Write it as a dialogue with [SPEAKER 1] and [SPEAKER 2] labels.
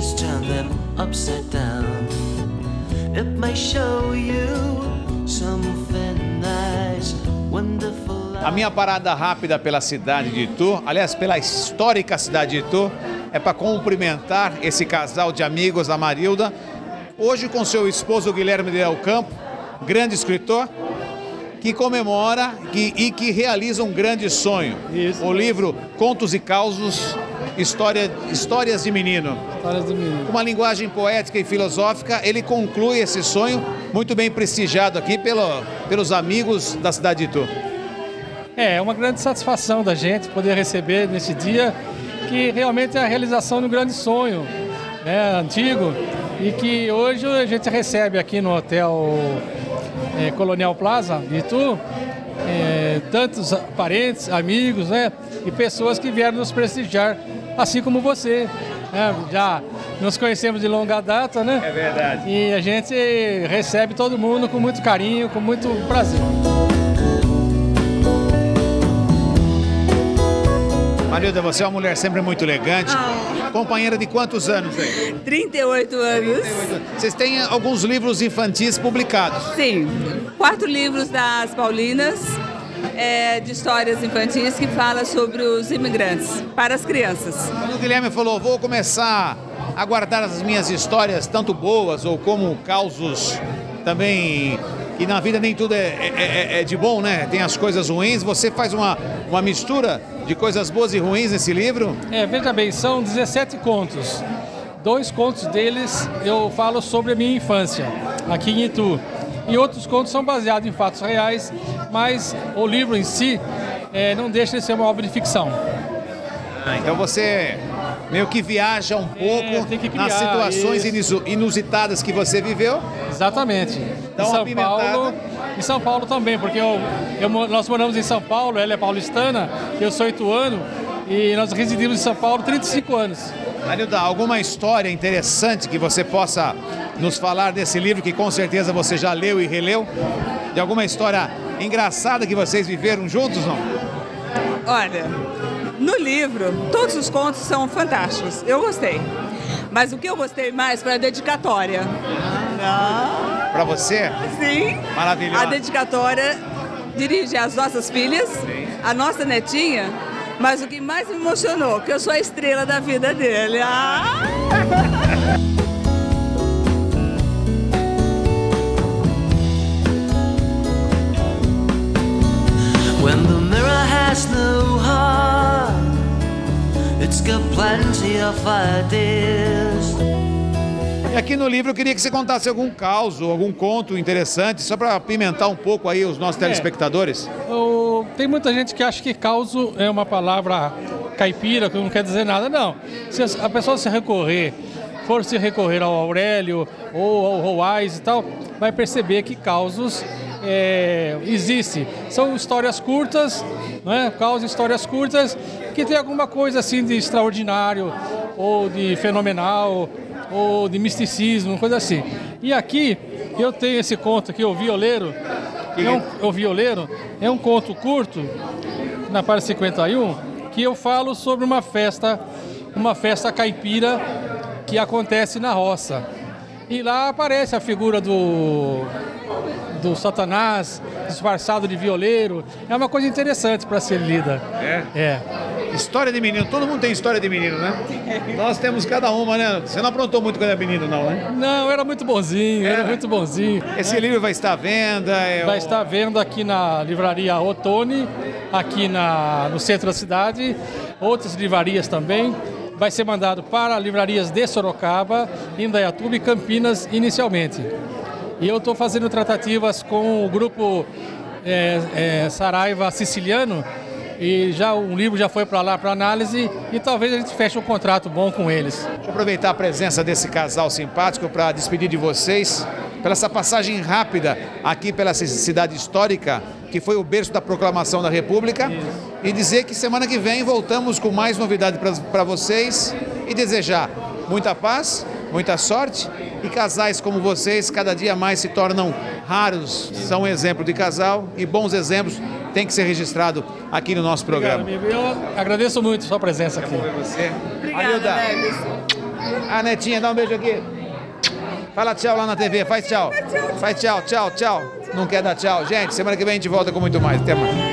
[SPEAKER 1] just turn them upside down. It may show you something nice, wonderful.
[SPEAKER 2] A minha parada rápida pela cidade de Itu, aliás, pela histórica cidade de Itu, é para cumprimentar esse casal de amigos, a Marilda, hoje com seu esposo Guilherme Del Campo, grande escritor, que comemora e que realiza um grande sonho.
[SPEAKER 3] Isso.
[SPEAKER 2] O livro Contos e Causos, Histórias de Menino.
[SPEAKER 3] Histórias de Menino.
[SPEAKER 2] Com uma linguagem poética e filosófica, ele conclui esse sonho, muito bem prestigiado aqui pelos amigos da cidade de Itu.
[SPEAKER 3] É uma grande satisfação da gente poder receber nesse dia, que realmente é a realização de um grande sonho, né, antigo, e que hoje a gente recebe aqui no Hotel Colonial Plaza de Itu, tantos parentes, amigos, né, e pessoas que vieram nos prestigiar, assim como você. Já nos conhecemos de longa data, né?
[SPEAKER 2] É verdade.
[SPEAKER 3] E a gente recebe todo mundo com muito carinho, com muito prazer.
[SPEAKER 2] Marilda, você é uma mulher sempre muito elegante. Companheira de quantos anos aí?
[SPEAKER 4] 38 anos.
[SPEAKER 2] Vocês têm alguns livros infantis publicados?
[SPEAKER 4] Sim, 4 livros das Paulinas, de histórias infantis que fala sobre os imigrantes, para as crianças.
[SPEAKER 2] Quando o Guilherme falou, vou começar a guardar as minhas histórias, tanto boas ou como causos também, que na vida nem tudo é de bom, né? Tem as coisas ruins, você faz uma mistura de coisas boas e ruins nesse livro?
[SPEAKER 3] Veja bem, são 17 contos. 2 contos deles eu falo sobre a minha infância, aqui em Itu. E outros contos são baseados em fatos reais, mas o livro em si não deixa de ser uma obra de ficção.
[SPEAKER 2] Então você meio que viaja um pouco
[SPEAKER 3] tem que criar,
[SPEAKER 2] nas situações
[SPEAKER 3] isso.
[SPEAKER 2] inusitadas que você viveu.
[SPEAKER 3] Exatamente.
[SPEAKER 2] Dá uma apimentada.
[SPEAKER 3] Em São Paulo também, porque nós moramos em São Paulo, ela é paulistana, eu sou ituano, e nós residimos em São Paulo 35 anos.
[SPEAKER 2] Marilda, alguma história interessante que você possa nos falar desse livro, que com certeza você já leu e releu? De alguma história engraçada que vocês viveram juntos, não?
[SPEAKER 4] Olha, no livro, todos os contos são fantásticos, eu gostei. Mas o que eu gostei mais foi a dedicatória.
[SPEAKER 2] Para você?
[SPEAKER 4] Sim.
[SPEAKER 2] Maravilhosa.
[SPEAKER 4] A dedicatória dirige às nossas filhas, a nossa netinha, mas o que mais me emocionou, que eu sou a estrela da vida dele.
[SPEAKER 1] When the mirror has no heart, it's got plenty of ideas.
[SPEAKER 2] E aqui no livro eu queria que você contasse algum caos, algum conto interessante, só para apimentar um pouco aí os nossos telespectadores.
[SPEAKER 3] Tem muita gente que acha que causo é uma palavra caipira, que não quer dizer nada. Não. Se a pessoa for se recorrer ao Aurélio ou ao Roais e tal, vai perceber que causos existe. São histórias curtas, né? Causos, histórias curtas, que tem alguma coisa assim de extraordinário, ou de fenomenal, ou de misticismo, coisa assim. E aqui eu tenho esse conto aqui, O Violeiro. O Violeiro é um conto curto, na página 51, que eu falo sobre uma festa caipira que acontece na roça. E lá aparece a figura do Satanás disfarçado de violeiro. É uma coisa interessante para ser lida. É.
[SPEAKER 2] História de menino, todo mundo tem história de menino, né? Nós temos cada uma, né? Você não aprontou muito quando era menino, não, né?
[SPEAKER 3] Não, era muito bonzinho, era muito bonzinho.
[SPEAKER 2] Esse livro vai estar à venda?
[SPEAKER 3] Vai estar à venda aqui na livraria Ottoni, aqui no centro da cidade, outras livrarias também. Vai ser mandado para livrarias de Sorocaba, Indaiatuba e Campinas inicialmente. E eu estou fazendo tratativas com o grupo Saraiva Siciliano, e um livro já foi para lá para análise e talvez a gente feche um contrato bom com eles.
[SPEAKER 2] Deixa eu aproveitar a presença desse casal simpático para despedir de vocês, pela essa passagem rápida aqui pela cidade histórica, que foi o berço da proclamação da República. Isso. E dizer que semana que vem voltamos com mais novidade para vocês e desejar muita paz, muita sorte, e casais como vocês cada dia mais se tornam raros, são um exemplo de casal, e bons exemplos têm que ser registrados aqui no nosso programa.
[SPEAKER 3] Obrigado, amigo. Eu agradeço muito a sua presença aqui.
[SPEAKER 2] Você.
[SPEAKER 4] Obrigada, Neves.
[SPEAKER 2] A Netinha, dá um beijo aqui. Fala tchau lá na TV, faz tchau. Faz tchau, tchau, tchau. Não quer dar tchau. Gente, semana que vem a gente volta com muito mais. Até mais.